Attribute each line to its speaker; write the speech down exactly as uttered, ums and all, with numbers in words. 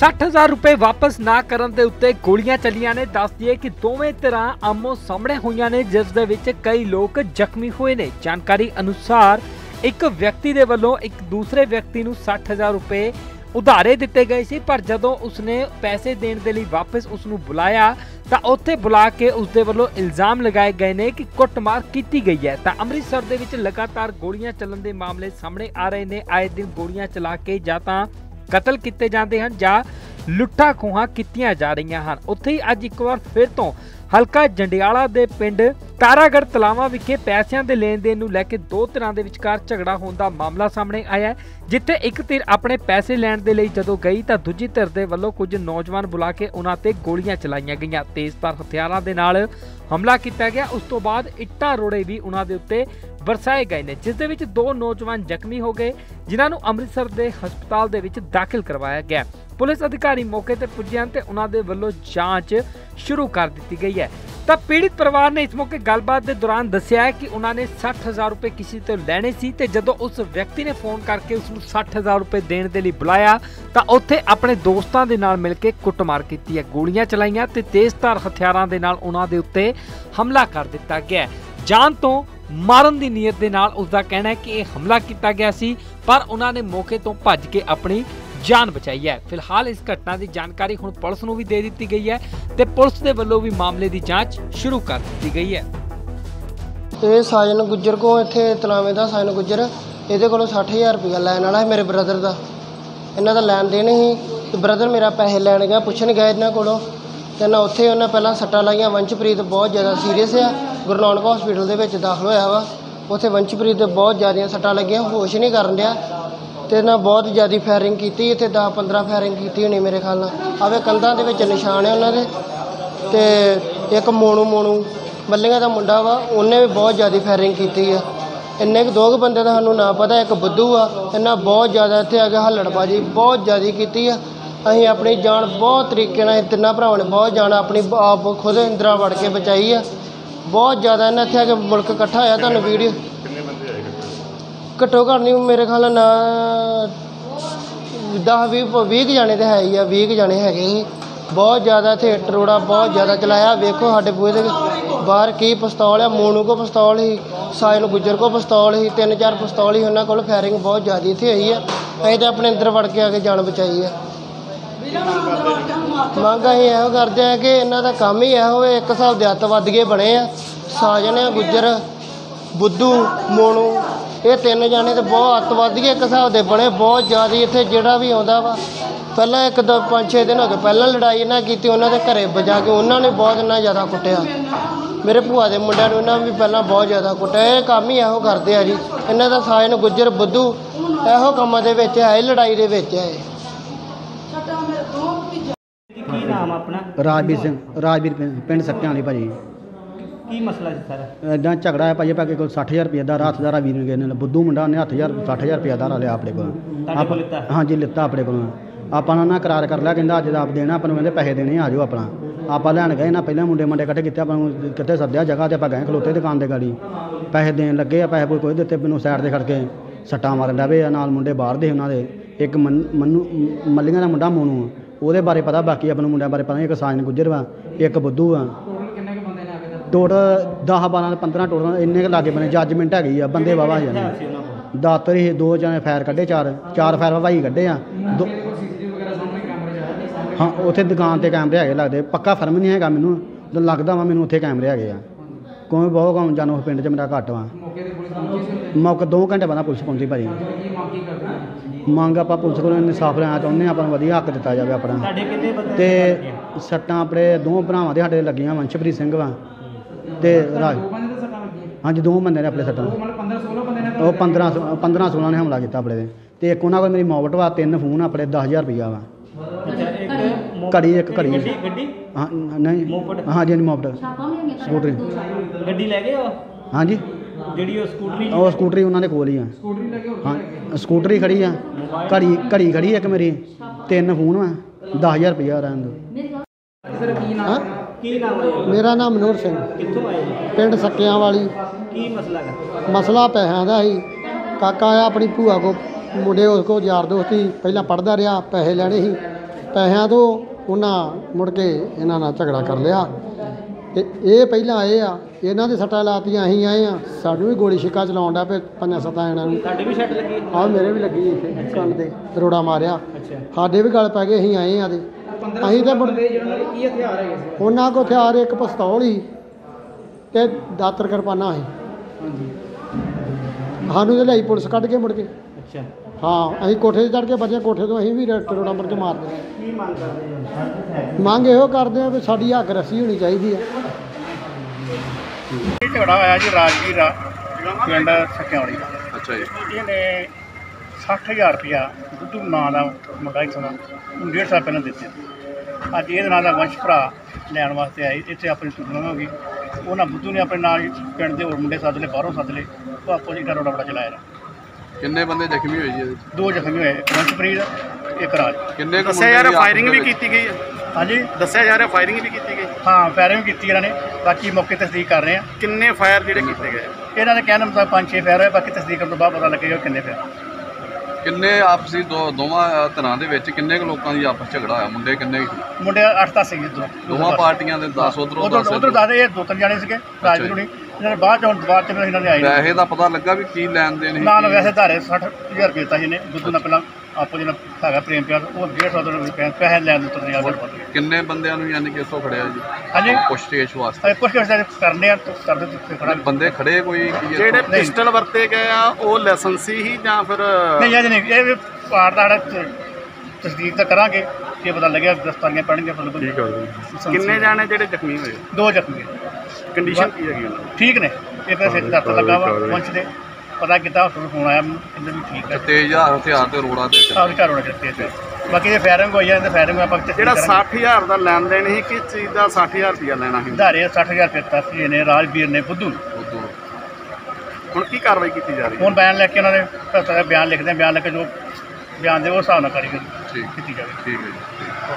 Speaker 1: साठ हज़ार रुपए वापस ना करन दे उत्ते गोलियां चलियां ने। दस दिए कि दोवें तरह आमो सामने होईयां ने, जिस दे विच कई लोग जख्मी हुए ने। जानकारी अनुसार एक व्यक्ति दे वल्लों एक दूसरे व्यक्ति नूं साठ हज़ार रुपए उधारे दिते गए सी, पर जदों उसने पैसे देण दे लई वापस उसनूं बुलाया तां उत्थे बुला के उसदे वल्लों इल्जाम लगाए गए ने कि कुੱਟਮਾਰ कीती गई है। तां अमृतसर दे विच लगातार गोलियां चलन दे मामले सामने आ रहे ने। आए दिन गोलियां चला के जां तां कतल किए जाते हैं जां लुट्टा खोहां कीतियां जा रही हैं। उत्थे ही अज एक बार फिर तो हल्का जंडियाला दे पिंड तारागढ़ तलावां विखे पैसिਆਂ ਦੇ लेन देन ਨੂੰ ਲੈ ਕੇ दो ਧਿਰਾਂ ਦੇ ਵਿਚਕਾਰ ਝਗੜਾ ਹੋਣ ਦਾ ਮਾਮਲਾ ਸਾਹਮਣੇ ਆਇਆ ਹੈ, ਜਿੱਥੇ ਇੱਕ ਧਿਰ ਆਪਣੇ ਪੈਸੇ ਲੈਣ ਦੇ ਲਈ ਜਦੋਂ ਗਈ ਤਾਂ ਦੂਜੀ ਧਿਰ ਦੇ ਵੱਲੋਂ ਕੁਝ ਨੌਜਵਾਨ ਬੁਲਾ ਕੇ ਉਹਨਾਂ ਤੇ ਗੋਲੀਆਂ ਚਲਾਈਆਂ ਗਈਆਂ। ਤੇਜ਼ਧਾਰ ਹਥਿਆਰਾਂ ਦੇ ਨਾਲ हमला किया गया। उस तो बाद इट्टा रोड़े भी उन्होंने उत्ते बरसाए गए ने, जिस दे विच दो नौजवान जख्मी हो गए, जिन्होंने अमृतसर के हस्पताल दे विच दाखिल करवाया गया। पुलिस अधिकारी मौके पर पुजे ते उन्होंने वल्लों जांच शुरू कर दी गई है। तो पीड़ित परिवार ने इस मौके गलबात के दौरान दस्सिया है कि उन्होंने साठ हज़ार रुपए किसी तो लैने सी ते जदों उस व्यक्ति ने फोन करके उसनूं साठ हज़ार रुपए देने के लिए बुलाया तो उत्थे अपने दोस्तों के नाल मिल के कुੱਟਮਾਰ की है, गोलियां चलाइयां ते तेजधार हथियारां दे नाल उन्हां दे उत्ते हमला कर दिता गया। जान तो मारन की नीयत दे नाल उसका कहना है कि यह हमला किया गया सी, पर उन्होंने मौके तो भज के अपनी जान बचाई है। फिलहाल इस घटना की जानकारी हुण पुलिस नूं भी दे दी गई है ते पुलिस दे वल्लों भी मामले की जांच शुरू कर दी गई है।
Speaker 2: ये साजन गुज्जर को इत्थे तलावे दा साजन गुज्जर इहदे कोलों साठ हज़ार रुपया लैण वाला है, मेरे ब्रदर का इन्हां दा लैण देन ही ते ब्रदर मेरा पैसे लैण गया, पुछण गया इन्हां कोलों ते ना उत्थे उन्हें पहलां सट्टां लाईयां। वंशप्रीत बहुत ज़्यादा सीरीयस है, गुरु नानक हॉस्पिटल दे विच दाखल होया वा। उत्थे वंशप्रीत दे बहुत ज़्यादा सट्टां लगियां, होश नहीं करन दिया ते ना बहुत ज़्यादा फायरिंग की। इत्थे दस पंद्रह फायरिंग की होनी मेरे ख्याल नाल। आवे कंधां दे विच निशान है उन्हां दे ते एक मोनू मोनू मल्लियां दा मुंडा वा, उन्हें भी बहुत ज़्यादा फायरिंग की है। इन्ने दो बंदे का सानूं ना पता, एक बुद्धू आ, इन्हां बहुत ज़्यादा इत्थे आ के हल्लड़बाजी बहुत ज़्यादा की है। असीं अपनी जान बहुत तरीके नाल तिन्नां भरावां ने बहुत जान अपनी आप खुद अंदर वड़ के बचाई है। बहुत ज़्यादा इन्हें इत्थे आके मुल्क इकट्ठा होया। तुहानूं वीडियो घट्टो घट्ट नहीं मेरे ख्याल ना दस भी बीह जाने तो है ही है, बीह जाने है ही बहुत ज़्यादा। इत्थे टरोड़ा बहुत ज़्यादा चलाया। वेखो साडे बूहे दे बाहर की पिस्तौल है, मोनू को पिस्तौल ही, साजन गुज्जर को पिस्तौल ही, तीन चार पिस्तौल ही उन्होंने को फायरिंग बहुत ज़्यादा इत्थे हुई है। असीं तो अपने अंदर वड़ के आके जान बचाई है। मंग असीं इहो करते हैं कि इन्हां दा काम ही इहो एक हिसाब दे अतवादी बने आ। साजन गुज्जर बुद्धू मोनू ये तीन जाने तो बहुत अतवादी एक हिसाब के बने बहुत ज़्यादा। इत्थे जिहड़ा भी आउंदा वा पहला एक दो पाँच छे दिन हो गए पहला लड़ाई इन्हां कीती, उन्होंने घरे बजा के उन्होंने बहुत इन्ना ज़्यादा कुट्टिया। मेरे भूआ के मुंडिਆਂ ਨੂੰ इन्होंने भी पहला बहुत ज़्यादा कुट्टिया। ये काम ही इहो करते हैं जी। इन्हां दा साजन गुज्जर बुद्धू इहो कामां दे विच है, लड़ाई दे विच है।
Speaker 3: ਕੀ ਨਾਮ ਆਪਣਾ?
Speaker 4: राजवीर सिंह, राजवीर पिंड सत्यां वाली भाजी।
Speaker 3: ਕੀ ਮਸਲਾ ਸੀ ਸਾਰਾ?
Speaker 4: इदा झगड़ा है भाजी, भागे को साठ हज़ार रुपया दा हथ दारा वीर ने बुद्धू मुंडा ने हथ हज़ार साठ हज़ार रुपया दारा लिया अपने को। हाँ जी लिता अपने को। ਆਪਾਂ ਨਾ करार कर लिया, कहता अज आप देना, अपन कहते पैसे देने आ जाओ अपना। आप लैन गए ना पहले मुंडे मुंडे कट्ठे किए, अपन कितने सद्या जगह से आप गए खलोते दुकान के गाड़ी पैसे देन लगे आ। पैसे कोई दिते मैनू साइड से खड़ के सट्टा मारन लगे नाल मुंडे बाहर दे उन्होंने। एक मन मनु मल्लियां का मुंडा मोनू ਉਹਦੇ ਬਾਰੇ ਪਤਾ, ਬਾਕੀ ਆਪਣੇ ਮੁੰਡਿਆਂ ਬਾਰੇ ਪਤਾ ਨਹੀਂ। ਇੱਕ ਸਾਜਨ ਗੁੱਜਰ ਵਾ, ਇੱਕ ਬੁੱਧੂ ਆ। ਟੋਟਲ ਦਸ ਬਾਰਾਂ ਪੰਦਰਾਂ ਟੋਟਲ ਇੰਨੇ ਕੁ ਲਾਗੇ ਬਣੇ। ਜੱਜਮੈਂਟ ਹੈਗੀ ਆ, ਬੰਦੇ ਵਾਵਾ ਜਾਂਦੇ ਦਾਤਰ ਹੀ ਦੋ ਜਣੇ ਫਾਇਰ ਕੱਢੇ, ਚਾਰ ਚਾਰ ਫਾਇਰ ਵਵਾਈ ਕੱਢੇ ਆ। ਹਾਂ ਉੱਥੇ ਦੁਕਾਨ 'ਤੇ ਕੈਮਰੇ ਹੈਗੇ ਲੱਗਦੇ, ਪੱਕਾ ਫਰਮ ਨਹੀਂ ਹੈਗਾ ਮੈਨੂੰ ਲੱਗਦਾ ਵਾ, ਮੈਨੂੰ ਉੱਥੇ ਕੈਮਰੇ ਹੈਗੇ ਆ। ਕੋਈ ਬਹੁਤ ਕੰਮ ਜਾਣੋ ਪਿੰਡ 'ਚ ਮੇਰਾ ਘੱਟ ਵਾ। ਮੌਕੇ ਦੋ ਘੰਟੇ ਬਾਅਦ ਪੁਲਿਸ ਪਹੁੰਚੀ ਭਾਜੀ। ਮੰਗ ਆਪਾਂ ਪੁਲਿਸ ਕੋਲੋਂ ਇਨਸਾਫ ਲੈਣਾ ਚਾਹੁੰਦੇ ਹਾਂ, ਆਪਾਂ ਨੂੰ ਵਧੀਆ ਹੱਕ ਦਿੱਤਾ ਜਾਵੇ ਆਪਣਾ। ਤੇ ਸੱਟਾਂ ਆਪਣੇ ਦੋ ਭਰਾਵਾਂ ਦੇ ਸਾਡੇ ਲੱਗੀਆਂ, ਵੰਸ਼ਪ੍ਰੀਤ ਸਿੰਘ ਵਾ ਤੇ ਰਾਜ। ਹਾਂਜੀ ਦੋ ਬੰਦੇ ਨੇ ਆਪਣੇ ਸੱਟਾਂ। ਉਹ ਪੰਦਰਾਂ ਪੰਦਰਾਂ ਸੋਲਾਂ ਨੇ ਹਮਲਾ ਕੀਤਾ ਆਪਣੇ 'ਤੇ। ਤੇ ਇੱਕ ਉਹਨਾਂ ਕੋਲ ਮੇਰੀ ਮੋਬਟ ਵਾ, ਤਿੰਨ ਫੋਨ ਆਪਣੇ, ਦਸ ਹਜ਼ਾਰ ਰੁਪਈਆ ਵਾ। ਘੜੀ ਇੱਕ ਘੜੀ ਹਾਂ ਨਹੀਂ ਹਾਂਜੀ ਹਾਂਜੀ ਮੋਬਟ ਸਕੂਟਰੀ
Speaker 3: ਗੱਡੀ ਲੈ ਗਏ।
Speaker 4: ਹਾਂਜੀ
Speaker 3: ਜਿਹੜੀ ਉਹ ਸਕੂਟਰੀ
Speaker 4: ਉਹ ਸਕੂਟਰੀ ਉਹਨਾਂ ਦੇ ਕੋਲ ਹੀ ਆ। ਹਾਂ ਸਕੂਟਰੀ ਖੜੀ ਆ, ਘੜੀ ਘੜੀ ਖੜੀ ਇੱਕ ਮੇਰੀ, ਤਿੰਨ ਫੋਨ ਵਾ, ਦਸ ਹਜ਼ਾਰ ਰੁਪਈਆ ਰਹਿਣ ਦਿਓ।
Speaker 2: हाँ
Speaker 3: ਕੀ ਨਾਮ ਹੈ?
Speaker 2: मेरा नाम मनोहर सिंह,
Speaker 3: ਕਿੱਥੋਂ ਆਏ ਜੀ?
Speaker 2: पिंड सक्कियां वाली।
Speaker 3: ਕੀ ਮਸਲਾ ਹੈ?
Speaker 2: मसला पैसों का ही। काका आया अपनी भूआ को, मुंडे उसको यार दोस्त ही, पहला पढ़ता रहा, पैसे लैने ही
Speaker 5: ਪੈਸਿਆਂ ਤੋਂ ਉਹਨਾਂ ਮੁੜ ਕੇ ਇਹਨਾਂ ਨਾਲ ਝਗੜਾ ਕਰ ਲਿਆ ਤੇ ਇਹ ਪਹਿਲਾਂ ਆਏ ਆ, ਇਹਨਾਂ ਦੇ ਸੱਟਾਂ ਲਾਤੀਆਂ, ਅਸੀਂ ਆਏ ਆ, ਸਾਨੂੰ ਵੀ ਗੋਲੀ ਛਿੱਕਾ ਚਲਾਉਣ ਦਾ ਪਏ ਪੰਜਾਂ ਸੱਤਾਂ ਜਣਿਆਂ ਨੂੰ।
Speaker 3: ਤੁਹਾਡੇ ਵੀ ਛੱਟ ਲੱਗੀ?
Speaker 5: ਆਹ ਮੇਰੇ ਵੀ ਲੱਗੀ ਇੱਥੇ ਕੰਨ ਤੇ ਤਰੋੜਾ ਮਾਰਿਆ,
Speaker 3: ਅੱਛਾ।
Speaker 5: ਸਾਡੇ ਵੀ ਗਲ ਪੈ ਗਏ, ਅਸੀਂ ਆਏ ਆ ਤੇ ਅਸੀਂ ਤਾਂ ਮੁੜ
Speaker 3: ਕੀ ਹਥਿਆਰ ਹੈਗੇ ਸੀ?
Speaker 5: ਉਹਨਾਂ ਕੋਲ ਹਥਿਆਰ ਇੱਕ ਪਿਸਤੌਲ ਹੀ ਤੇ ਦਾਤਰ ਕਿਰਪਾਨਾਂ ਸੀ।
Speaker 3: ਹਾਂਜੀ।
Speaker 5: ਸਾਨੂੰ ਤੇ ਲਈ ਪੁਲਿਸ ਕੱਢ ਕੇ ਮੁੜ ਕੇ।
Speaker 3: ਅੱਛਾ।
Speaker 5: ਹਾਂ, ਅਸੀਂ ਕੋਠੇ 'ਤੇ ਚੜ੍ਹ ਕੇ ਬਚੇ, ਕੋਠੇ ਤੋਂ ਅਸੀਂ ਵੀ ਤਰੋੜਾ ਮੁੜ ਕੇ ਮਾਰਦੇ ਰਹੇ।
Speaker 3: ਕੀ ਮੰਗ ਕਰਦੇ ਹੋ?
Speaker 5: ਮੰਗ ਇਹੋ ਕਰਦੇ ਆ ਵੀ ਸਾਡੀ ਹੱਕ ਰੱਸੀ ਹੋਣੀ ਚਾਹੀਦੀ ਆ।
Speaker 6: ਇਹ ਝਗੜਾ ਹੋਇਆ ਜੀ ਰਾਜਵੀਰ ਆ, ਪਿੰਡ ਸਕਿਆੜੀ ਦਾ।
Speaker 7: ਅੱਛਾ ਜੀ।
Speaker 6: ਇਹਨੇ ਸੱਠ ਹਜ਼ਾਰ ਰੁਪਇਆ ਬੁੱਧੂ ਨਾਂ ਦਾ ਮੁੰਡਾ ਇੱਥੋਂ ਦਾ ਉਹਨੂੰ ਡੇਢ ਸਾਲ ਪਹਿਲਾਂ ਦਿੱਤੇ। ਅੱਜ ਇਹਦੇ ਨਾਂ ਦਾ ਵੰਸ਼ ਭਰਾ ਲੈਣ ਵਾਸਤੇ ਆਏ, ਇੱਥੇ ਆਪਣੀ ਟੁੱਟਣਾ ਹੋ ਗਈ। ਉਹਨਾਂ ਬੁੱਧੂ ਨੇ ਆਪਣੇ ਨਾਲ ਪਿੰਡ ਦੇ ਹੋਰ ਮੁੰਡੇ ਸੱਦ ਲਏ, ਬਾਹਰੋਂ ਸੱਦ ਲਏ, ਉਹ ਆਪੋ ਜੀ ਰੋੜਾ ਬੜਾ ਚਲਾਇਆ।
Speaker 7: ਕਿੰਨੇ ਬੰਦੇ ਜ਼ਖਮੀ ਹੋਏ ਜੀ ਇਹਦੇ ਵਿੱਚ?
Speaker 6: ਦੋ ਜ਼ਖਮੀ ਹੋਏ, ਇੱਕ ਵੰਸ਼ਪ੍ਰੀਤ, ਇੱਕ ਰਾਜ।
Speaker 7: ਕਿੰਨੇ ਕੁ
Speaker 8: ਦੱਸਿਆ
Speaker 7: ਮੁੰਡੇ
Speaker 8: ਜਾ ਰਿਹਾ
Speaker 7: ਦੀ ਆਪਸ
Speaker 8: ਫਾਇਰਿੰਗ ਵੀ
Speaker 7: ਦੇ ਵਿੱਚ?
Speaker 8: ਕੀਤੀ ਗਈ ਹੈ?
Speaker 6: ਹਾਂਜੀ,
Speaker 8: ਦੱਸਿਆ ਜਾ ਰਿਹਾ ਫਾਇਰਿੰਗ ਵੀ ਕੀਤੀ ਗਈ।
Speaker 6: ਹਾਂ ਫਾਇਰਿੰਗ ਕੀਤੀ ਇਹਨਾਂ ਨੇ, ਬਾਕੀ ਮੌਕੇ ਤਸਦੀਕ ਕਰ ਰਹੇ ਆ।
Speaker 8: ਕਿੰਨੇ ਫਾਇਰ ਜਿਹੜੇ ਕੀਤੇ ਗਏ?
Speaker 6: ਇਹਨਾਂ ਦੇ ਕਹਿਣ ਮੁਤਾਬਕ ਪੰਜ ਛੇ ਫਾਇਰ ਹੋਏ, ਬਾਕੀ ਤਸਦੀਕ ਕਰਨ ਤੋਂ ਬਾਅਦ ਪਤਾ ਲੱਗੇਗਾ ਕਿੰਨੇ ਫਾਇਰ।
Speaker 7: ਕਿੰਨੇ ਆਪਸੀ ਦੋ ਦੋਵਾਂ ਧਿਰਾਂ ਦੇ ਵਿੱਚ ਕਿੰਨੇ ਕੁ ਲੋਕਾਂ ਦੀ ਆਪਸ ਝਗੜਾ ਹੋਇਆ? ਮੁੰਡੇ ਕਿੰਨੇ ਕੁ ਸੀ?
Speaker 6: ਮੁੰਡੇ ਅੱਠ ਦਸ ਸੀਗੇ ਦੋ
Speaker 7: ਦੋਵਾਂ ਪਾਰਟੀਆਂ ਦੇ ਦਸ ਉਧਰੋਂ
Speaker 6: ਉਧਰ
Speaker 7: ਦਸ
Speaker 6: ਉਧਰ ਦੱਸਦੇ ਇਹ ਦੋ ਤਿੰਨ ਜਾਣੇ ਸੀਗੇ ਰਾਜਵੀਰ ਹੁਣੀ। ਇਹਨਾਂ ਨੇ ਬਾਅਦ ਚ ਹੁਣ ਬਾਅਦ ਚ ਇਹਨਾਂ ਨੇ ਆਏ ਨੇ।
Speaker 7: ਪੈਸੇ ਦਾ ਪਤਾ ਲੱਗਾ ਵੀ ਕੀ ਲੈਣ ਦੇਣ ਸੀ?
Speaker 6: ਨਾਲ ਵੈਸੇ ਧਾਰੇ ਸੱਠ ਹਜ਼ਾਰ ਰੁਪਏ ਦਿੱਤਾ ਜਿਹਨੇ ਬੁੱਧੂ ਨਾਲ ਪਹਿਲਾਂ ਆਪੋ ਜਿਹਨਾਂ ਹੈਗਾ ਪ੍ਰੇਮ ਪਿਆਰ, ਉਹ ਡੇਢ ਸੌ ਰੁਪਏ ਪੈਸੇ ਲੈਣ ਨੂੰ ਤੁਰਨੇ ਆ।
Speaker 7: ਕਿੰਨੇ ਬੰਦਿਆਂ ਨੂੰ ਯਾਨੀ ਕਿ ਇੱਥੋਂ ਖੜਿਆ ਜੀ
Speaker 6: ਹਾਂਜੀ,
Speaker 7: ਪੁੱਛਤੇਛ ਵਾਸਤੇ?
Speaker 6: ਕੁਛ ਕੁਛ ਕਰਨੇ ਆ, ਕਰਦੇ ਤੇ ਖੜਾ
Speaker 7: ਬੰਦੇ ਖੜੇ ਕੋਈ ਕੀ
Speaker 8: ਜਿਹੜੇ
Speaker 7: ਇੱਥੋਂ?
Speaker 8: ਪਿਸਟਲ ਵਰਤੇ ਗਏ ਆ ਉਹ ਲਾਇਸੈਂਸੀ ਹੀ ਜਾਂ ਫਿਰ
Speaker 6: ਨਹੀਂ ਅਜੇ ਨਹੀਂ, ਇਹ ਵੀ ਪਾਰ ਦਾ ਸਾਡਾ ਤਸਦੀਕ ਤਾਂ ਕਰਾਂਗੇ ਕਿ ਪਤਾ ਲੱਗਿਆ, ਗ੍ਰਿਫਤਾਰੀਆਂ ਪੈਣਗੇ। ਬਿਲਕੁਲ।
Speaker 8: ਕਿੰਨੇ ਜਾਣੇ ਜਿਹੜੇ ਜ਼ਖਮੀ ਹੋਏ?
Speaker 6: ਦੋ ਜ਼ਖਮੀ
Speaker 8: ਕੰਡੀਸ਼ਨ ਕੀ ਹੈਗੀ ਉਹਨਾਂ ਦੀ?
Speaker 6: ਠੀਕ ਨੇ, ਇੱਕ ਦਾ ਸਿਰ ਦਰਦ ਲੱਗਾ ਵਾ ਪਹੁੰਚ ਦੇ, ਪਤਾ ਕੀਤਾ ਹਸਪਤਾਲ ਫੋਨ ਆਇਆ, ਕਹਿੰਦੇ ਵੀ ਠੀਕ ਹੈ।
Speaker 7: ਤੇਜ਼ ਹਥਿਆਰ ਤੇ ਰੋੜਾ ਤੇ
Speaker 6: ਸਾਰੇ ਘਰ ਹੋਣਾ ਚਾਹੀਦੇ ਤੇ ਬਾਕੀ ਜੇ ਫਾਇਰਿੰਗ ਹੋਈ ਜਾਂਦੇ ਫਾਇਰਿੰਗ ਆਪਾਂ
Speaker 8: ਜਿਹੜਾ ਸੱਠ ਹਜ਼ਾਰ ਦਾ ਲੈਣ ਦੇਣ ਸੀ, ਕਿਸ ਚੀਜ਼ ਦਾ ਸੱਠ ਹਜ਼ਾਰ ਰੁਪਇਆ ਲੈਣਾ ਸੀ?
Speaker 6: ਧਾਰੇ ਸੱਠ ਹਜ਼ਾਰ ਰੁਪਏ ਤਸੀ ਨੇ ਰਾਜਵੀਰ ਨੇ ਬੁੱਧੂ ਨੇ।
Speaker 7: ਉਦੋਂ
Speaker 8: ਹੁਣ ਕੀ ਕਾਰਵਾਈ ਕੀਤੀ ਜਾ ਰਹੀ ਹੈ?
Speaker 6: ਹੁਣ ਬਿਆਨ ਲਿਖ ਕੇ ਉਹਨਾਂ ਦੇ ਘਰ ਦਾ ਬਿਆਨ ਲਿਖਦੇ ਆ, ਬਿਆਨ ਲਿਖ ਕੇ ਜੋ ਬਿਆਨ ਦੇ ਉਹ ਹਿਸਾਬ ਨਾਲ ਕਾਰਵਾਈ
Speaker 7: ਠੀਕ
Speaker 6: ਕੀਤੀ ਜਾਵੇ।
Speaker 7: ਠੀਕ ਹੈ ਜੀ।